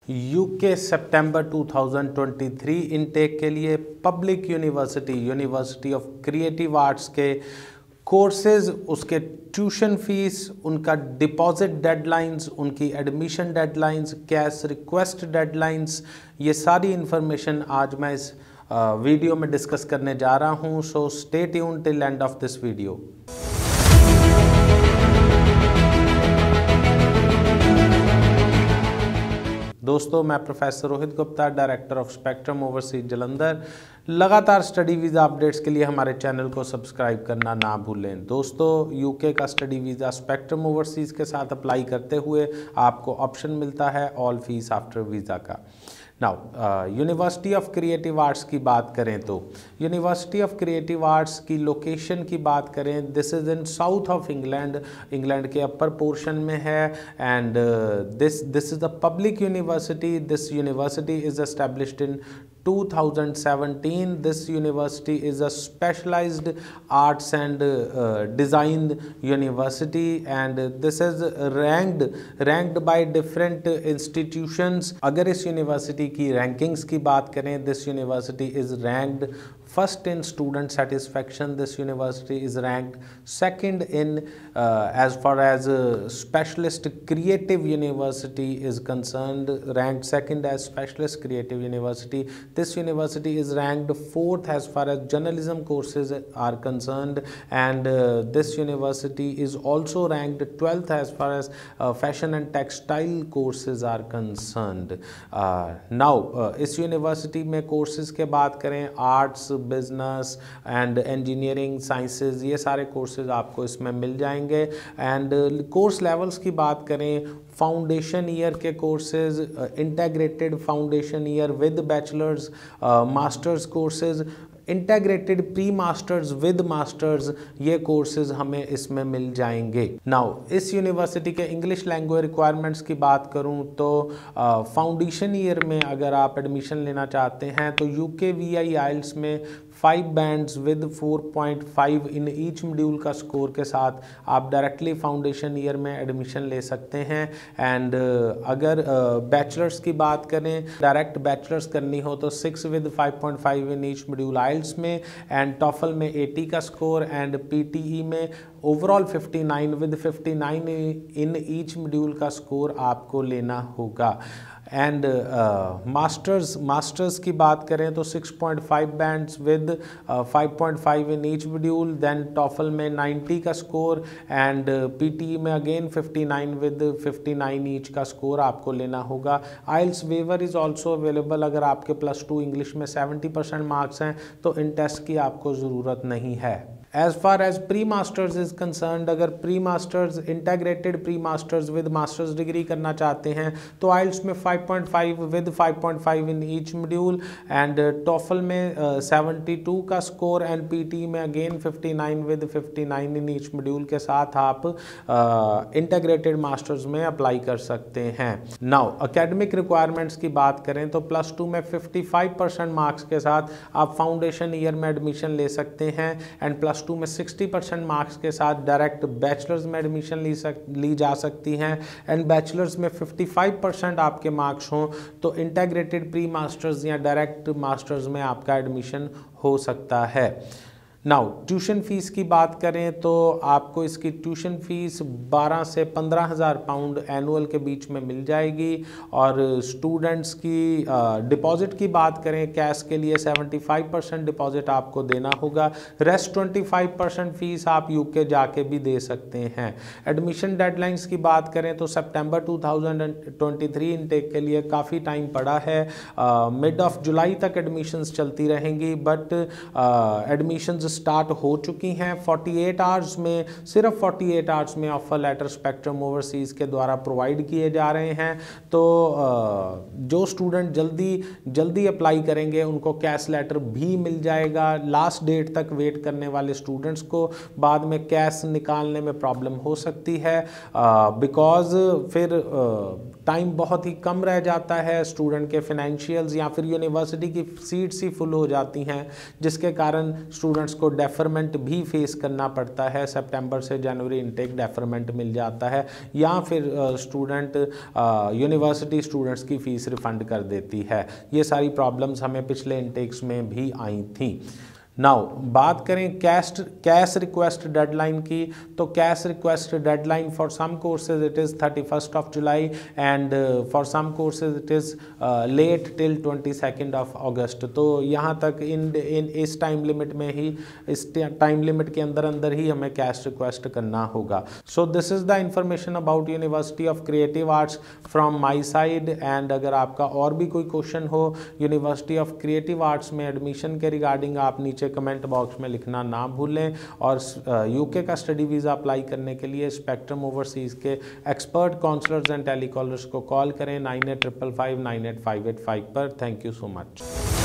UK सितंबर 2023 intake के लिए public University of Creative Arts के कोर्सेज, उसके ट्यूशन फीस, उनका डिपॉजिट डेडलाइंस, उनकी admission deadlines, CAS request deadlines, ये सारी इन्फॉर्मेशन आज मैं इस वीडियो में डिस्कस करने जा रहा हूँ। So stay tuned till end of this video. दोस्तों, मैं professor Rohit Gupta, director of Spectrum Overseas Jalandhar. लगातार स्टडी वीज़ा अपडेट्स के लिए हमारे चैनल को सब्सक्राइब करना ना भूलें। दोस्तों, यूके का स्टडी वीज़ा स्पेक्ट्रम ओवरसीज के साथ अप्लाई करते हुए आपको ऑप्शन मिलता है ऑल फीस आफ्टर वीज़ा का। Now University of Creative Arts की बात करें तो यूनिवर्सिटी ऑफ क्रिएटिव आर्ट्स की लोकेशन की बात करें, this is in south of England के अपर पोर्शन में है। And this is a public university. This university is established in 2017. This university is a specialized arts and design university, and this is ranked by different institutions. अगर इस university की rankings की बात करें, this university is ranked first in student satisfaction. This university is ranked second in as far as specialist creative university is concerned, ranked second as specialist creative university. This university is ranked fourth as far as journalism courses are concerned, and this university is also ranked 12th as far as fashion and textile courses are concerned. Now इस university में courses के बात करें, arts, business and engineering, sciences, ये सारे courses आपको इसमें मिल जाएंगे। एंड कोर्स लेवल्स की बात करें, फाउंडेशन ईयर के courses, integrated foundation year with bachelors, masters courses, integrated pre masters with masters, ये कोर्सेज हमें इसमें मिल जाएंगे। नाउ इस यूनिवर्सिटी के इंग्लिश लैंग्वेज रिक्वायरमेंट्स की बात करूं तो फाउंडेशन ईयर में अगर आप एडमिशन लेना चाहते हैं तो यूके वीआई आइल्स में 5 bands with 4.5 in each module का स्कोर के साथ आप डायरेक्टली फाउंडेशन ईयर में एडमिशन ले सकते हैं। एंड अगर बैचलर्स की बात करें, डायरेक्ट बैचलर्स करनी हो तो 6 with 5.5 in each module IELTS में, एंड टॉफल में 80 का स्कोर, एंड पीटीई में overall 59 with 59 in each module का स्कोर आपको लेना होगा। एंड मास्टर्स की बात करें तो 6.5 bands with 5.5 in each module, then TOEFL में 90 का स्कोर, एंड पीटी में अगेन 59 विद 59 ईच का स्कोर आपको लेना होगा। IELTS waiver is also available. अगर आपके +2 इंग्लिश में 70% मार्क्स हैं तो इन टेस्ट की आपको ज़रूरत नहीं है। As far as pre masters is concerned, अगर pre masters, integrated pre masters with masters degree करना चाहते हैं तो आइल्स में 5.5 with 5.5 in each module, and TOEFL में 72 का स्कोर, एंड पीटी में again 59 with 59 in each module के साथ आप इंटीग्रेटेड मास्टर्स में अप्लाई कर सकते हैं। नाउ एकेडमिक रिक्वायरमेंट्स की बात करें तो +2 में 55% मार्क्स के साथ आप फाउंडेशन ईयर में एडमिशन ले सकते हैं, एंड +2 में 60% मार्क्स के साथ डायरेक्ट बैचलर्स में एडमिशन ली जा सकती हैं, एंड बैचलर्स में 55% आपके मार्क्स हों तो इंटीग्रेटेड प्री मास्टर्स या डायरेक्ट मास्टर्स में आपका एडमिशन हो सकता है। नाउ ट्यूशन फ़ीस की बात करें तो आपको इसकी ट्यूशन फ़ीस 12 से 15,000 पाउंड एनुअल के बीच में मिल जाएगी। और स्टूडेंट्स की डिपॉजिट की बात करें, कैश के लिए 75% डिपॉजिट आपको देना होगा, रेस्ट 25% फ़ीस आप यूके जाके भी दे सकते हैं। एडमिशन डेडलाइंस की बात करें तो सितंबर 2023 इनटेक के लिए काफ़ी टाइम पड़ा है। मिड ऑफ जुलाई तक एडमिशन्स चलती रहेंगी, बट एडमिशन्स स्टार्ट हो चुकी हैं। 48 आवर्स में, सिर्फ 48 आवर्स में ऑफर लेटर स्पेक्ट्रम ओवरसीज़ के द्वारा प्रोवाइड किए जा रहे हैं। तो जो स्टूडेंट जल्दी अप्लाई करेंगे उनको कैश लेटर भी मिल जाएगा। लास्ट डेट तक वेट करने वाले स्टूडेंट्स को बाद में कैश निकालने में प्रॉब्लम हो सकती है, बिकॉज फिर टाइम बहुत ही कम रह जाता है, स्टूडेंट के फाइनेंशियल्स या फिर यूनिवर्सिटी की सीट्स ही फुल हो जाती हैं, जिसके कारण स्टूडेंट्स को डेफरमेंट भी फेस करना पड़ता है। सितंबर से जनवरी इनटेक डेफरमेंट मिल जाता है या फिर स्टूडेंट यूनिवर्सिटी स्टूडेंट्स की फ़ीस रिफ़ंड कर देती है। ये सारी प्रॉब्लम्स हमें पिछले इनटेक्स में भी आई थी। नाउ बात करें कैश रिक्वेस्ट डेडलाइन की, तो CAS request deadline for some courses it is 31 July and for some courses it is late till 22 August. तो यहाँ तक इस टाइम लिमिट में ही, इस टाइम लिमिट के अंदर ही हमें कैश रिक्वेस्ट करना होगा। So this is the information about University of Creative Arts from my side. And अगर आपका और भी कोई क्वेश्चन हो यूनिवर्सिटी ऑफ क्रिएटिव आर्ट्स में एडमिशन के रिगार्डिंग, आप नीचे कमेंट बॉक्स में लिखना ना भूलें। और यूके का स्टडी वीज़ा अप्लाई करने के लिए स्पेक्ट्रम ओवरसीज़ के एक्सपर्ट काउंसलर्स एंड टेलीकॉलर्स को कॉल करें 9855598585 पर। Thank you so much.